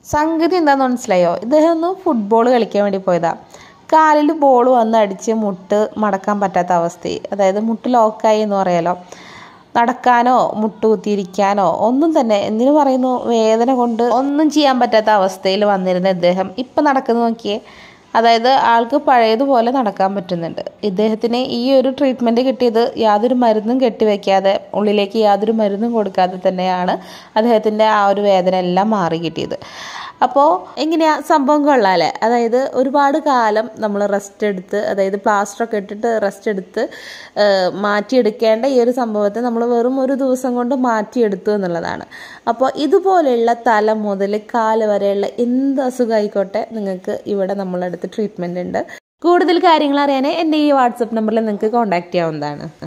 സംഗതി എന്താണെന്ന് മനസ്സിലായോ? ഇദ്ദേഹം ഒന്ന് ഫുട്ബോൾ കളിക്കാൻ വേണ്ടി പോയതാണ്. കാലിൽ ബോൾ വന്ന് അടിച്ച് മുട്ട് മടക്കാൻ പറ്റാത്ത അവസ്ഥയായി. അതായത് മുട്ട് ലോക്കായി എന്ന് പറയാലോ. നടക്കാനോ മുട്ട് കുത്തിയിരിക്കാനോ ഒന്നും തന്നെ എന്തിനു പറയുന്നു, വേദന കൊണ്ട് ഒന്നും ചെയ്യാൻ പറ്റാത്ത അവസ്ഥയിൽ വന്നിരുന്ന ഇദ്ദേഹം ഇപ്പം നടക്കുന്നു നോക്കിയേ. അതായത് ആൾക്ക് പഴയതുപോലെ നടക്കാൻ പറ്റുന്നുണ്ട്. ഇദ്ദേഹത്തിന് ഈ ഒരു ട്രീറ്റ്മെൻറ്റ് കിട്ടിയത് യാതൊരു മരുന്നും കെട്ടിവെക്കാതെ, ഉള്ളിലേക്ക് യാതൊരു മരുന്നും കൊടുക്കാതെ തന്നെയാണ് അദ്ദേഹത്തിൻ്റെ ആ ഒരു വേദന എല്ലാം മാറി കിട്ടിയത്. അപ്പോൾ എങ്ങനെയാ സംഭവം കൊള്ളാല്ലേ? അതായത് ഒരുപാട് കാലം നമ്മൾ റെസ്റ്റ് എടുത്ത്, അതായത് പ്ലാസ്റ്ററൊക്കെ ഇട്ടിട്ട് റെസ്റ്റ് എടുത്ത് മാറ്റിയെടുക്കേണ്ട ഈ ഒരു സംഭവത്തെ നമ്മൾ വെറും ഒരു ദിവസം കൊണ്ട് മാറ്റിയെടുത്തു എന്നുള്ളതാണ്. അപ്പോൾ ഇതുപോലെയുള്ള തല മുതൽ കാല് വരെയുള്ള എന്ത് അസുഖമായിക്കോട്ടെ നിങ്ങൾക്ക് ഇവിടെ നമ്മളടുത്ത് ട്രീറ്റ്മെൻറ്റ് ഉണ്ട്. കൂടുതൽ കാര്യങ്ങൾ അറിയാൻ എൻ്റെ ഈ വാട്സപ്പ് നമ്പറിൽ നിങ്ങൾക്ക് കോൺടാക്റ്റ് ചെയ്യാവുന്നതാണ്.